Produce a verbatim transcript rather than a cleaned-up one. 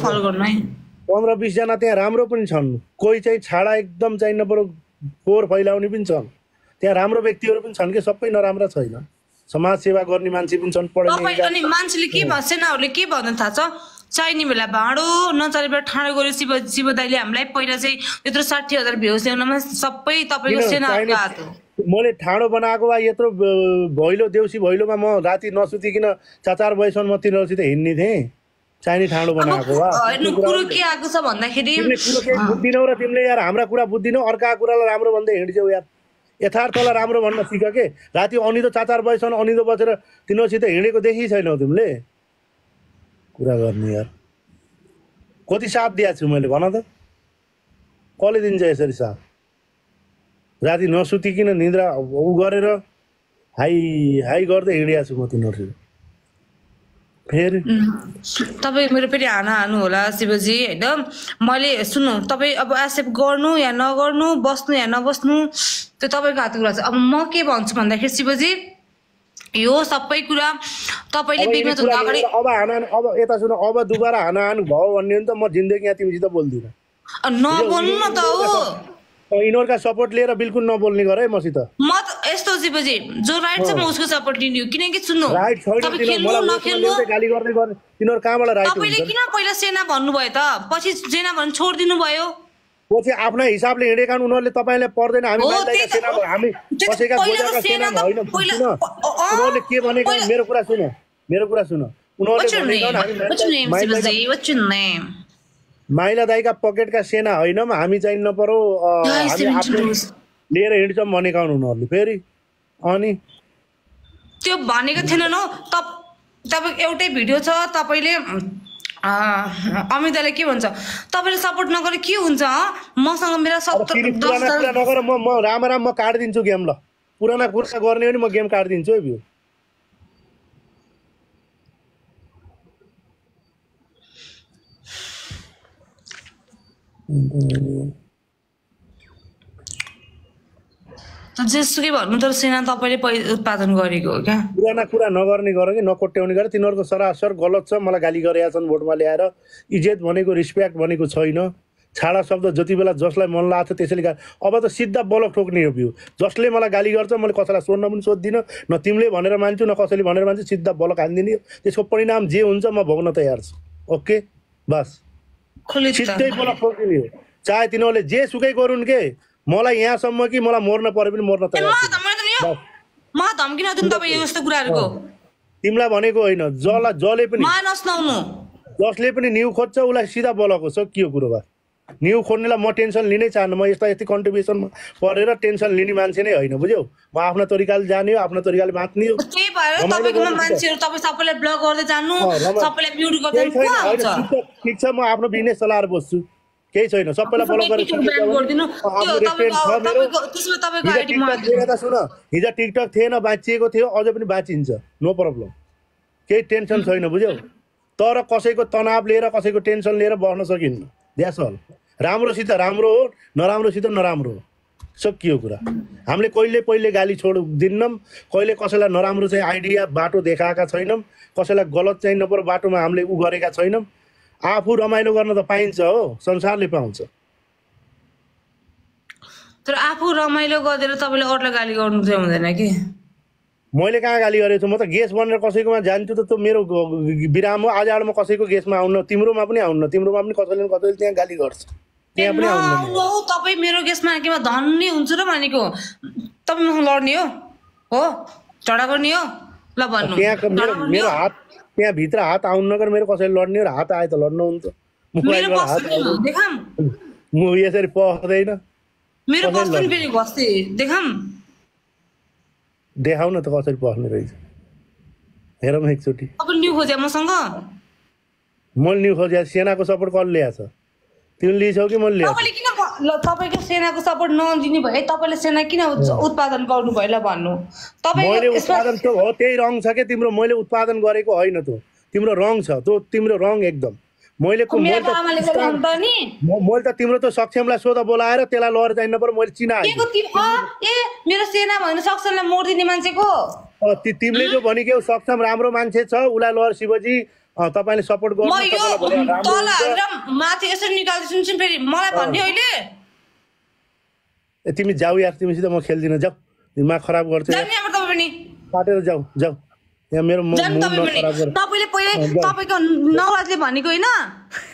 Follow गर्नु है। पन्ध्र बिस जना त्यहाँ राम्रो पनि छन्, कोही चाहिँ छाडा एकदम चाहिँ नपरो फोहोर फैलाउने पनि छन्, त्यहाँ राम्रो व्यक्तिहरू पनि छन् कि सबै नराम्रा छैन, समाज सेवा गर्ने मान्छे पनि छन् पढ्ने। अनि मान्छेले के भन्छ, सेनाहरूले के भन्न थाहा छ, चाहिने बेला भाँडो नचाहिने बेला ठाडो गऱ्यो शिव शिव दाइले हामीलाई। पहिला चाहिँ त्यत्रो साठी हजार भ्युज ल्याउनमा सबै तपाईँको सेनाहरूको हात हो। मैले ठाडो बनाएको भए यत्रो भैलो देउसी भैलोमा म राति नसुतिकन चार चार बजीसम्म म तिनीहरूसित हिँड्ने थिएँ, चाहिने ठाडो बनाएको भए। कुरो के आएको छ भन्दाखेरि बुझ्दिनौ र तिमीले यार हाम्रा कुरा बुझ्दिनौ, अर्काको कुरालाई राम्रो भन्दै हिँड्छौ यार। यथार्थलाई राम्रो भन्न सिक के। राति अनिदो चार चार बजीसम्म अनिदो बसेर तिनीहरूसित हिँडेको देखि छैनौ तिमीले कुरा गर्ने यार। कति साथ दिएको छु मैले भन त, कसले दिन्छ यसरी साथ? राति नसुतिकन निद्रा उ गरेर हाई हाई गर्दै हिँडेको छु म तिनीहरूसित। फेरि तपाईँ मेरो फेरि हाना हानु होला शिवजी होइन। मैले सुन्नु, तपाईँ अब एक्सेप्ट गर्नु या नगर्नु, बस्नु या नबस्नु त्यो तपाईँको हातको कुरा छ। अब म के भन्छु भन्दाखेरि शिवजी, यो सबै कुरा तपाईँले बिग्रिनु अगाडि अब हाना अब यता सुन, अब दुबारा हाना हानु भयो भन्ने हो नि त, म जिन्दगी यहाँ तिमीसित बोल्दिनँ। नबोल्नु न त हो, यिनीहरूका सपोर्ट लिएर बिल्कुल नबोल्ने गर है मसित। म त यस्तो शिवजी जो राइट छ म उसको सपोर्ट लिनु, किनकि सुन्नु राइट छैन गाली गर्दै गर्ने तिनीहरू कहाँबाट राइट हुन्छ? तपाईँले किन पहिला सेना भन्नुभयो त, पछि सेना भन्नु छोडिदिनु भयो? पछि आफ्नै हिसाबले हिँडेका उनीहरूले तपाईँलाई पर्दैन। हामी सेना हामी कसैका गोजाका सेना होइन। उनीहरूले के भनेको मेरो कुरा सुन, मेरो कुरा सुन। उनीहरूले माइला दाइका पकेटका सेना होइनौँ हामी, चाहिँ नपरो हामी आफ्नो लिएर हिँड्छौँ भनेका हुन् उनीहरूले। फेरि अनि त्यो भनेको थिएन न तप तपाईँको एउटै भिडियो छ, तपाईँले अमिताले के भन्छ, तपाईँले सपोर्ट नगरे के हुन्छ? मसँग मेरो सत्तर कुरा नगर, म म राम राम म काटिदिन्छु गेम। ल पुराना कुरा गर्ने हो नि म गेम काटिदिन्छु है भ्यू। जेसुकै भन्नु तर सेना तपाईँले उत्पादन गरेको हो क्या। पुराना कुरा नगर्ने गर कि नकोट्याउने गर। तिनीहरूको सरासर गलत छ, मलाई गाली गरेका छन् भोटमा ल्याएर। इज्जत भनेको रिस्पेक्ट भनेको छैन। छाडा शब्द जति बेला जसलाई मन लाग्छ त्यसैले गा। अब त सिधा बलक ठोक्ने हो भ्यू। जसले मलाई गाली गर्छ मैले कसैलाई सोध्न पनि सोध्दिनँ, न तिमीले भनेर मान्छु न कसैले भनेर मान्छु, सिधा बलक हानिदिने। त्यसको परिणाम जे हुन्छ म भोग्न तयार छु। ओके बस सिधै बलक ठोकिदिने हो। चाहे तिनीहरूले जे सुकै गरून् के, मलाई यहाँसम्म कि मलाई मर्न परे पनि मर्न तयार छु। म धम्की नदिनु तपाईँ यस्तो कुराहरूको। तिमीलाई भनेको होइन, जसलाई जसले पनि नसुनाउनु, जसले पनि न्यु खोज्छ उसलाई सिधा बलक हो। के हो कुरो बा? न्यु खोज्नेलाई म टेन्सन लिनै चाहन्न। म यस्ता यति कन्ट्रिब्युसनमा परेर टेन्सन लिने मान्छे नै होइन, बुझ्यौ? म आफ्नो तरिकाले जाने हो, आफ्नो तरिकाले बाँच्ने हो। त्यही भएर तपाईँकोमा मान्छेहरू तपाईँ सबैलाई ब्लक गर्दै जानु, सबैलाई म्युट गर्दै जानु। ठिक छ, म आफ्नो बिजनेस चलाएर बस्छु, केही छैन। सबैलाई फलो गरेर सुन, हिजो टिकटक थिएन, बाँचिएको थियो, अझै पनि बाँचिन्छ, नो प्रब्लम, केही टेन्सन छैन, बुझ्यौ? तर कसैको तनाव लिएर कसैको टेन्सन लिएर बस्न सकिन्न। That's all. राम्रोसित राम्रो हो, नराम्रोसित नराम्रो हो। सकियो कुरा। हामीले कहिले पहिले गाली छोड दिन्नौँ, कहिले कसैलाई नराम्रो चाहिँ आइडिया बाटो देखाएका छैनौँ, कसैलाई गलत चाहिँ नपर बाटोमा हामीले उ गरेका छैनौँ। आफू रमाइलो गर्न त पाइन्छ हो, संसारले पाउँछ। तर आफू रमाइलो गरेर तपाईँले अरूलाई गाली गर्नु चाहिँ हुँदैन कि। मैले कहाँ गाली गरेको छु? म त गेस्ट बनेर कसैकोमा जान्छु त, त्यो मेरो विराम हो। आज म कसैको गेस्टमा आउन्न, तिम्रोमा पनि आउन्न, तिम्रोमा पनि कसैले कसैले त्यहाँ गाली गर्छ, त्यहाँ पनि आउनु। तपाईँ मेरो गेस्टमा केमा धन्ने हुन्छ र भनेको, तपाईँ मसँग लड्ने हो हो झगडा गर्ने हो ल भन्नु। त्यहाँ मेरो मेरो हात त्यहाँ भित्र हात आउनु नगर, मेरो कसैले लड्ने हो र हात आए त लड्न हुन्छ। म यसरी पस्दैन, मेरो बस पनि फेरि बस्थे देखाम, देखाउ न त कसरी पस्ने रहेछ, हेरौँ एकचोटि। अब न्यु खोज्या मसँग, मैले न्यु खोज्या। सेनाको सपोर्ट कसले ल्याएछ? तिमीले लिन्छौ कि मैले ल्याएँ? तपाईँले किन तपाईँको सेनाको सपोर्ट नदिने भए तपाईँले सेना किन उत्पादन गर्नु भयो ल भन्नु? मैले उत्पादन त हो, त्यही रङ छ क्या तिम्रो। मैले उत्पादन गरेको होइन, त तिम्रो रङ छ, त्यो तिम्रो रङ एकदम। मैले मैले त तिम्रो त सक्षमलाई सोध बोलाएर त्यसलाई लहर चाहिनु पर्यो, मैले चिनाएँ। ए मेरो सेना भनेर सक्षमलाई मोडिदिने मान्छेको तिमीले जो भनेको सक्षम राम्रो मान्छे छ, उसलाई लहर शिवजी अँ तपाईँले सपोर्ट गर्नु म यो तपाईँलाई भोलि राम्रो तल हुन्छ। हालेर माथि यसरी निकाल्दैछु नि फेरि मलाई भन्ने अहिले ए तिमी जाऊ यार तिमीसित म खेल्दिनँ जाऊ दिमाग खराब गर्छ जानु यहाँबाट तपाईँ पनि काटेर जाऊ जाऊ यहाँ मेरो मुड जानु तपाईँ पनि नखराब गर तपाईँले पहिले तपाईँको नवराजले भनेको होइन